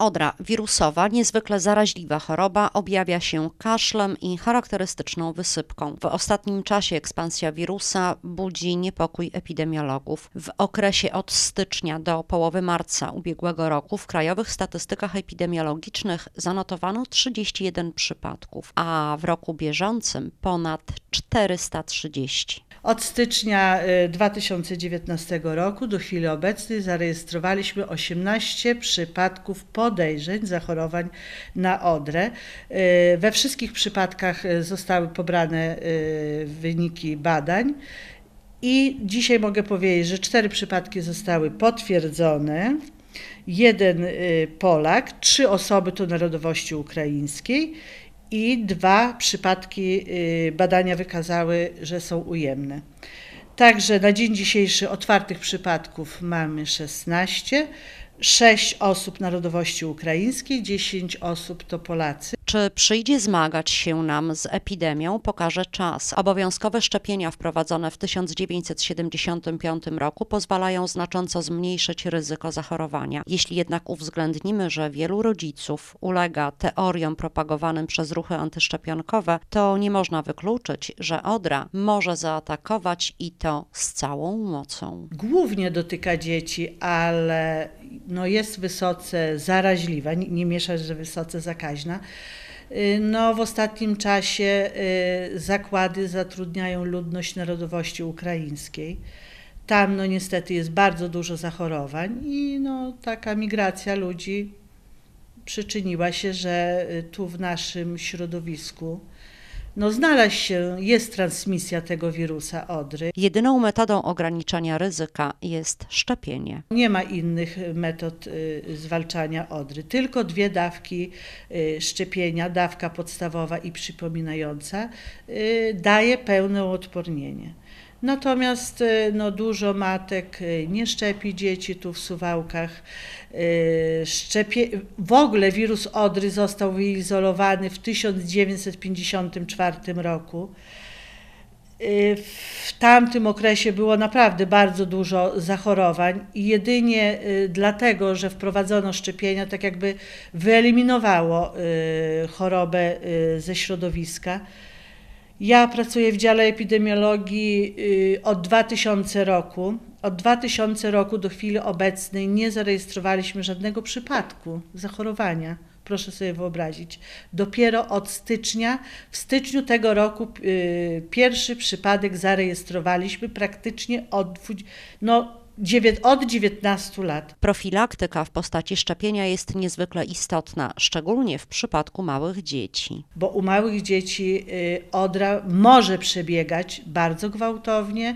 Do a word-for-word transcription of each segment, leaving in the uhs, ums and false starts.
Odra wirusowa, niezwykle zaraźliwa choroba, objawia się kaszlem i charakterystyczną wysypką. W ostatnim czasie ekspansja wirusa budzi niepokój epidemiologów. W okresie od stycznia do połowy marca ubiegłego roku w krajowych statystykach epidemiologicznych zanotowano trzydzieści jeden przypadków, a w roku bieżącym ponad czterysta trzydzieści. Od stycznia dwa tysiące dziewiętnastego roku do chwili obecnej zarejestrowaliśmy osiemnaście przypadków podejrzeń zachorowań na odrę. We wszystkich przypadkach zostały pobrane wyniki badań i dzisiaj mogę powiedzieć, że cztery przypadki zostały potwierdzone. Jeden Polak, trzy osoby to narodowości ukraińskiej i dwa przypadki badania wykazały, że są ujemne. Także na dzień dzisiejszy otwartych przypadków mamy szesnaście, sześć osób narodowości ukraińskiej, dziesięć osób to Polacy. Czy przyjdzie zmagać się nam z epidemią, pokaże czas. Obowiązkowe szczepienia wprowadzone w tysiąc dziewięćset siedemdziesiątym piątym roku pozwalają znacząco zmniejszyć ryzyko zachorowania. Jeśli jednak uwzględnimy, że wielu rodziców ulega teoriom propagowanym przez ruchy antyszczepionkowe, to nie można wykluczyć, że odra może zaatakować i to z całą mocą. Głównie dotyka dzieci, ale no jest wysoce zaraźliwa, nie, nie mieszać, że wysoce zakaźna. No, w ostatnim czasie zakłady zatrudniają ludność narodowości ukraińskiej. Tam no niestety jest bardzo dużo zachorowań i no, taka migracja ludzi przyczyniła się, że tu w naszym środowisku no, znalazł się, jest transmisja tego wirusa odry. Jedyną metodą ograniczania ryzyka jest szczepienie. Nie ma innych metod y, zwalczania odry, tylko dwie dawki y, szczepienia, dawka podstawowa i przypominająca y, daje pełne uodpornienie. Natomiast no, dużo matek nie szczepi dzieci tu w Suwałkach. Szczepie... W ogóle wirus odry został wyizolowany w tysiąc dziewięćset pięćdziesiątym czwartym roku. W tamtym okresie było naprawdę bardzo dużo zachorowań i jedynie dlatego, że wprowadzono szczepienia, tak jakby wyeliminowało chorobę ze środowiska. Ja pracuję w dziale epidemiologii od dwa tysiące roku. Od dwa tysiące roku do chwili obecnej nie zarejestrowaliśmy żadnego przypadku zachorowania. Proszę sobie wyobrazić. Dopiero od stycznia, w styczniu tego roku pierwszy przypadek zarejestrowaliśmy praktycznie od, no, od dziewiętnastu lat. Profilaktyka w postaci szczepienia jest niezwykle istotna, szczególnie w przypadku małych dzieci. Bo u małych dzieci odra może przebiegać bardzo gwałtownie.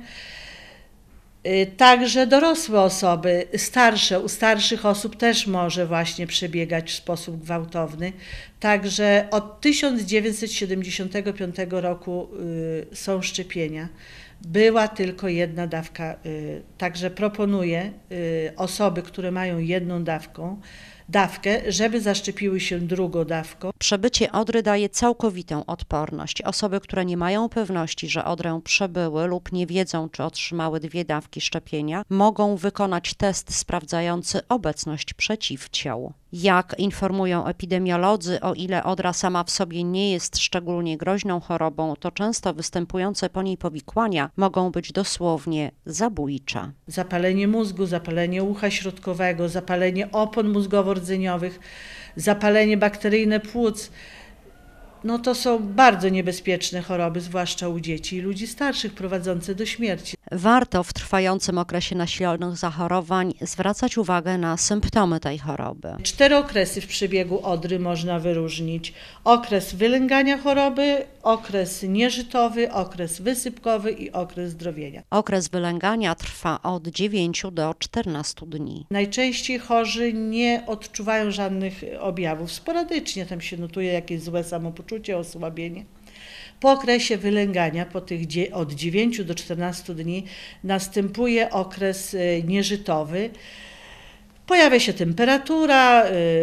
Także dorosłe osoby, starsze, u starszych osób też może właśnie przebiegać w sposób gwałtowny. Także od tysiąc dziewięćset siedemdziesiątego piątego roku są szczepienia. Była tylko jedna dawka, także proponuję osoby, które mają jedną dawką, dawkę, żeby zaszczepiły się drugą dawką. Przebycie odry daje całkowitą odporność. Osoby, które nie mają pewności, że odrę przebyły lub nie wiedzą, czy otrzymały dwie dawki szczepienia, mogą wykonać test sprawdzający obecność przeciwciał. Jak informują epidemiolodzy, o ile odra sama w sobie nie jest szczególnie groźną chorobą, to często występujące po niej powikłania mogą być dosłownie zabójcze. Zapalenie mózgu, zapalenie ucha środkowego, zapalenie opon mózgowo-rdzeniowych, zapalenie bakteryjne płuc. No to są bardzo niebezpieczne choroby, zwłaszcza u dzieci i ludzi starszych, prowadzące do śmierci. Warto w trwającym okresie nasilonych zachorowań zwracać uwagę na symptomy tej choroby. Cztery okresy w przebiegu odry można wyróżnić. Okres wylęgania choroby, okres nieżytowy, okres wysypkowy i okres zdrowienia. Okres wylęgania trwa od dziewięciu do czternastu dni. Najczęściej chorzy nie odczuwają żadnych objawów. Sporadycznie tam się notuje jakieś złe samopoczucie, osłabienie. Po okresie wylęgania, po tych od dziewięciu do czternastu dni, następuje okres nieżytowy. Pojawia się temperatura,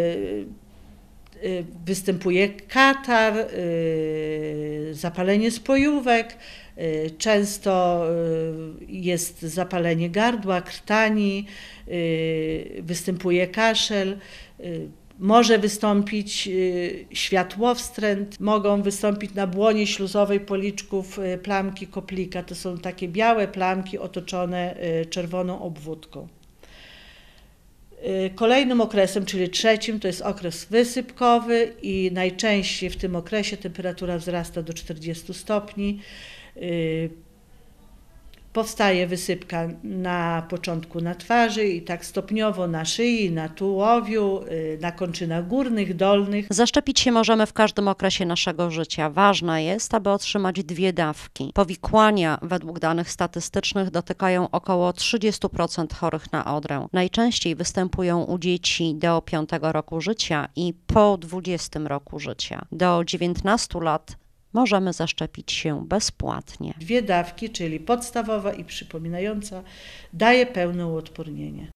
występuje katar, zapalenie spojówek, często jest zapalenie gardła, krtani, występuje kaszel, Może wystąpić światłowstręt, mogą wystąpić na błonie śluzowej policzków plamki Koplika. To są takie białe plamki otoczone czerwoną obwódką. Kolejnym okresem, czyli trzecim, to jest okres wysypkowy i najczęściej w tym okresie temperatura wzrasta do czterdziestu stopni. Powstaje wysypka na początku na twarzy i tak stopniowo na szyi, na tułowiu, na kończynach górnych, dolnych. Zaszczepić się możemy w każdym okresie naszego życia. Ważne jest, aby otrzymać dwie dawki. Powikłania według danych statystycznych dotykają około trzydziestu procent chorych na odrę. Najczęściej występują u dzieci do piątego roku życia i po dwudziestym roku życia. Do dziewiętnastu lat możemy zaszczepić się bezpłatnie. Dwie dawki, czyli podstawowa i przypominająca, daje pełne uodpornienie.